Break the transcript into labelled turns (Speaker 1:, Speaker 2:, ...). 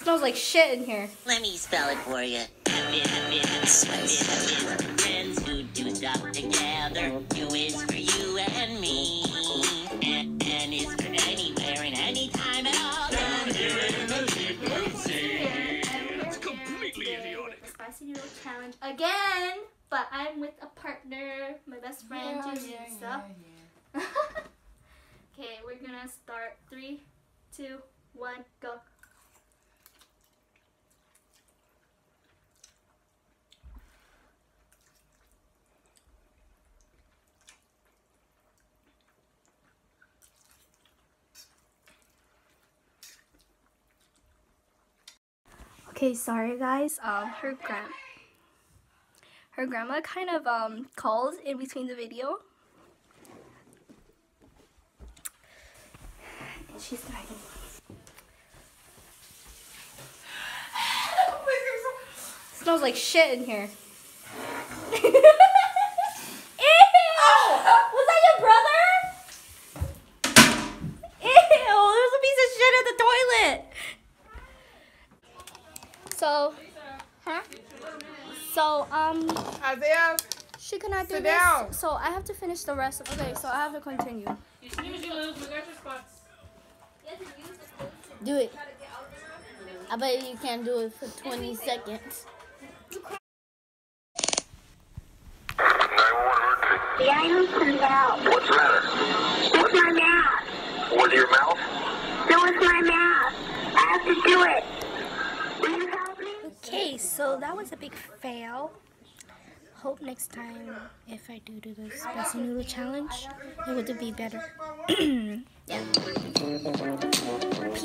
Speaker 1: Smells like shit in here.
Speaker 2: Let me spell it for you. Friends who do stuff together. U is for you and me. And is for anywhere and anytime at all. Down here in the deep blue sea.
Speaker 3: It's completely idiotic.
Speaker 1: Spicy noodle challenge again, but I'm with a partner, my best friend, stuff. Okay, we're gonna start. 3, 2, 1, go. Okay, sorry guys. Her grandma kind of calls in between the video. And she's driving. Smells like shit in here. Ew! Was that your brother? Ew! There's a piece of shit in the toilet. So,
Speaker 4: Isaiah,
Speaker 1: she cannot do
Speaker 4: sit
Speaker 1: this.
Speaker 4: down.
Speaker 1: So I have to finish the rest. Okay, so I have to continue.
Speaker 3: You snooze, you lose. We got your spots.
Speaker 5: Do it. I bet you can't do it for 20 seconds.
Speaker 6: 911 emergency.
Speaker 7: The items turned out.
Speaker 6: What's the matter?
Speaker 7: With my mask.
Speaker 6: With your mouth?
Speaker 7: No, it's my mask. I have to do it. Will you help me?
Speaker 1: Okay, so that was a big fail. Hope next time, if I do the spicy noodle challenge, it would be better. Yeah.